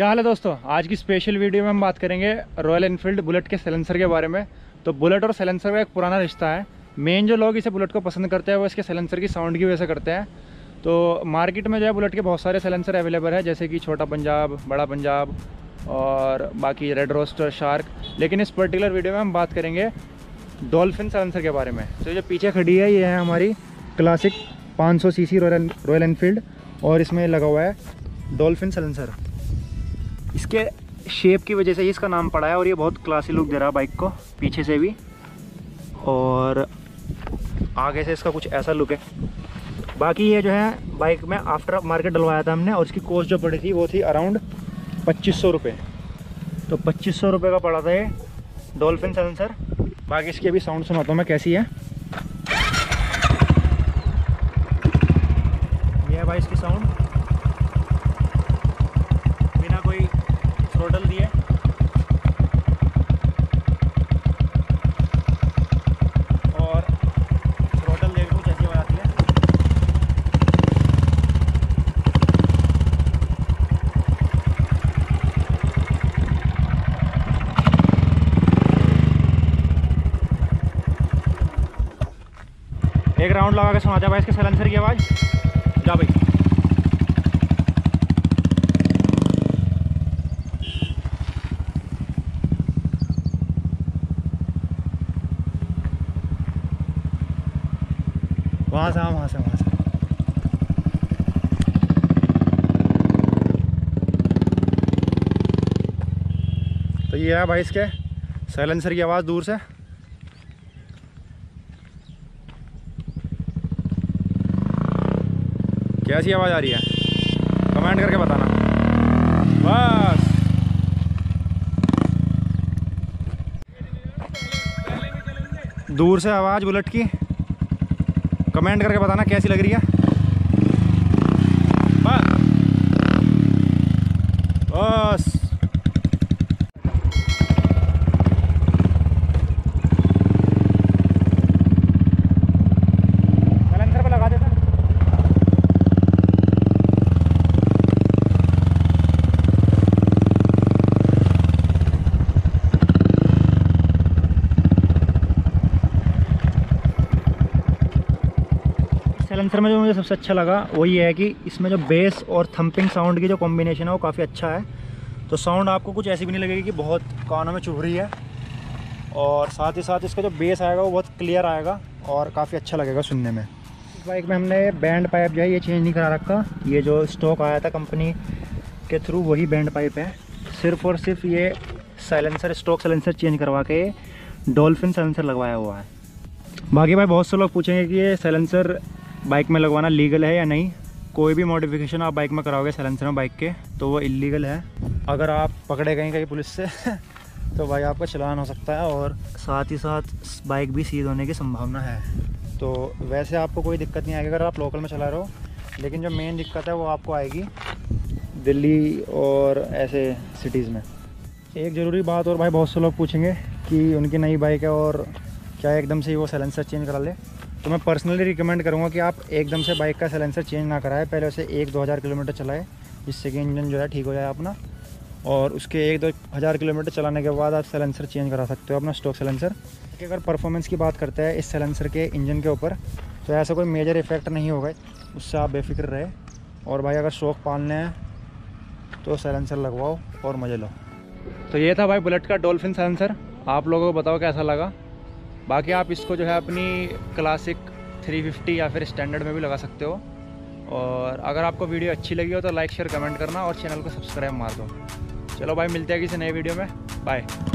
क्या हाल है दोस्तों। आज की स्पेशल वीडियो में हम बात करेंगे रॉयल एनफील्ड बुलेट के साइलेंसर के बारे में। तो बुलेट और साइलेंसर का एक पुराना रिश्ता है। मेन जो लोग इसे बुलेट को पसंद करते हैं वो इसके साइलेंसर की साउंड की वजह से करते हैं। तो मार्केट में जो है बुलेट के बहुत सारे साइलेंसर अवेलेबल है, जैसे कि छोटा पंजाब, बड़ा पंजाब और बाकी रेड रोस्टर, शार्क। लेकिन इस पर्टिकुलर वीडियो में हम बात करेंगे डॉल्फिन साइलेंसर के बारे में। तो जो पीछे खड़ी है ये है हमारी क्लासिक 500 सीसी रॉयल एनफील्ड और इसमें लगा हुआ है डॉल्फिन साइलेंसर। इसके शेप की वजह से ही इसका नाम पड़ा है और ये बहुत क्लासी लुक दे रहा है बाइक को, पीछे से भी और आगे से इसका कुछ ऐसा लुक है। बाकी ये जो है बाइक में आफ्टर मार्केट डलवाया था हमने और इसकी कॉस्ट जो पड़ी थी वो थी अराउंड 2500 रुपये। तो 2500 रुपये का पड़ा था ये डॉल्फिन साइलेंसर। बाकी इसकी अभी साउंड सुनाता हूँ मैं कैसी है। ये है भाई इसकी साउंड, बिना कोई थ्रोटल दिए। और थ्रोटल देख कुछ ऐसी हो जाती है। एक राउंड लगा के सुना दिया भाई इसके साइलेंसर की आवाज़। जा भाई। वहाँ से तो ये है भाई इसके साइलेंसर की आवाज़ दूर से। कैसी आवाज़ आ रही है कमेंट करके बताना बस। दूर से आवाज़ बुलेट की कमेंट करके बताना कैसी लग रही है बस। साइलेंसर पे लगा देता। साइलेंसर में जो मुझे सबसे अच्छा लगा वो ये है कि इसमें जो बेस और थंपिंग साउंड की जो कॉम्बिनेशन है वो काफ़ी अच्छा है। तो साउंड आपको कुछ ऐसी भी नहीं लगेगी कि बहुत कानों में चुभ रही है, और साथ ही साथ इसका जो बेस आएगा वो बहुत क्लियर आएगा और काफ़ी अच्छा लगेगा सुनने में। इस बाइक में हमने बैंड पाइप जो है ये चेंज नहीं करा रखा। ये जो स्टॉक आया था कंपनी के थ्रू वही बैंड पाइप है। सिर्फ और सिर्फ ये साइलेंसर, स्टॉक साइलेंसर चेंज करवा के डॉल्फिन साइलेंसर लगवाया हुआ है। बाकी भाई बहुत से लोग पूछेंगे कि ये साइलेंसर बाइक में लगवाना लीगल है या नहीं। कोई भी मॉडिफिकेशन आप बाइक में कराओगे साइलेंसर में बाइक के तो वो इलीगल है। अगर आप पकड़े गए कहीं पुलिस से तो भाई आपका चालान हो सकता है और साथ ही साथ बाइक भी सीज होने की संभावना है। तो वैसे आपको कोई दिक्कत नहीं आएगी अगर आप लोकल में चला रहे हो, लेकिन जो मेन दिक्कत है वो आपको आएगी दिल्ली और ऐसे सिटीज़ में। एक ज़रूरी बात और भाई, बहुत से लोग पूछेंगे कि उनकी नई बाइक है और क्या एकदम से ही वो साइलेंसर चेंज करा ले। तो मैं पर्सनली रिकमेंड करूँगा कि आप एकदम से बाइक का साइलेंसर चेंज ना कराएं। पहले उसे 1-2 हज़ार किलोमीटर चलाएं जिससे कि इंजन जो है ठीक हो जाए अपना, और उसके 1-2 हज़ार किलोमीटर चलाने के बाद आप साइलेंसर चेंज करा सकते हो अपना स्टॉक साइलेंसर। कि अगर परफॉर्मेंस की बात करते हैं इस साइलेंसर के इंजन के ऊपर तो ऐसा कोई मेजर इफेक्ट नहीं होगा, उससे आप बेफिक्र रहे। और भाई अगर शौक पालने हैं तो साइलेंसर लगवाओ और मज़े लो। तो ये था भाई बुलेट का डॉल्फिन साइलेंसर। आप लोगों को बताओ कैसा लगा। बाकी आप इसको जो है अपनी क्लासिक 350 या फिर स्टैंडर्ड में भी लगा सकते हो। और अगर आपको वीडियो अच्छी लगी हो तो लाइक शेयर कमेंट करना और चैनल को सब्सक्राइब मार दो। चलो भाई मिलते हैं किसी नए वीडियो में। बाय।